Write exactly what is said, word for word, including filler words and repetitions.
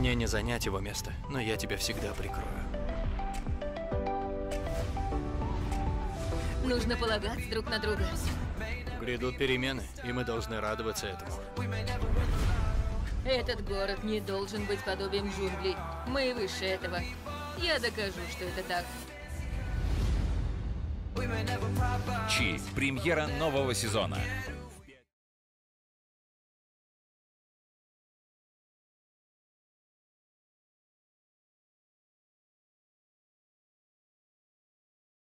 Мне не занять его место, но я тебя всегда прикрою. Нужно полагаться друг на друга. Грядут перемены, и мы должны радоваться этому. Этот город не должен быть подобием джунглей. Мы выше этого. Я докажу, что это так. Чи. Премьера нового сезона.